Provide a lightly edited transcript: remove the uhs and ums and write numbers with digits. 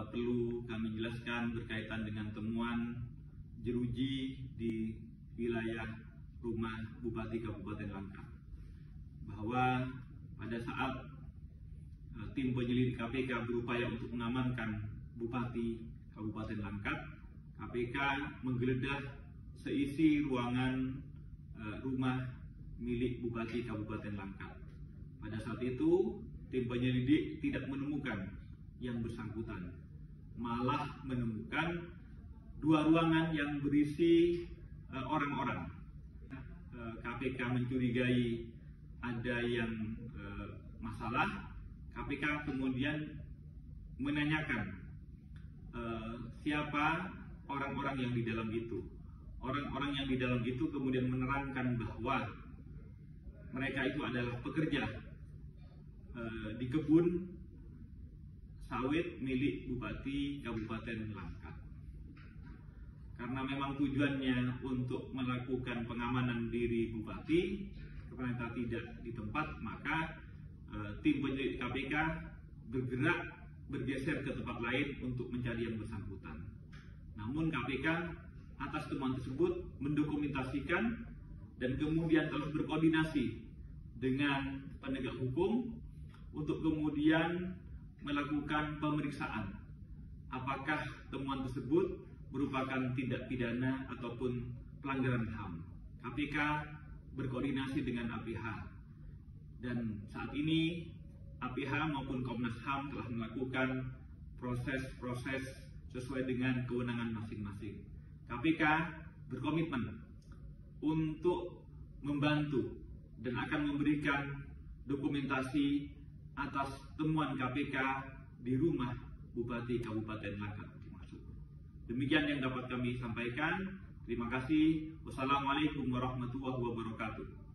perlu kami jelaskan berkaitan dengan temuan jeruji di wilayah rumah Bupati Kabupaten Langkat, bahwa pada saat tim penyelidik KPK berupaya untuk mengamankan Bupati Kabupaten Langkat, KPK menggeledah seisi ruangan rumah milik Bupati Kabupaten Langkat. Pada saat itu, tim penyelidik tidak menemukan yang bersangkutan, malah menemukan dua ruangan yang berisi orang-orang. KPK mencurigai ada yang masalah. KPK kemudian menanyakan siapa orang-orang yang di dalam itu. Orang-orang yang di dalam itu kemudian menerangkan bahwa mereka itu adalah pekerja di kebun sawit milik Bupati Kabupaten Langkat. Karena memang tujuannya untuk melakukan pengamanan diri Bupati, ternyata tidak di tempat, maka tim penyelidik KPK bergeser ke tempat lain untuk mencari yang bersangkutan. Namun KPK atas temuan tersebut mendokumentasikan dan kemudian terus berkoordinasi dengan penegak hukum untuk kemudian melakukan pemeriksaan apakah temuan tersebut merupakan tindak pidana ataupun pelanggaran HAM. KPK berkoordinasi dengan APH, dan saat ini APH maupun Komnas HAM telah melakukan proses-proses sesuai dengan kewenangan masing-masing. KPK berkomitmen untuk membantu dan akan memberikan dokumentasi atas temuan KPK di rumah Bupati Kabupaten Langkat. Demikian yang dapat kami sampaikan. Terima kasih. Wassalamualaikum warahmatullahi wabarakatuh.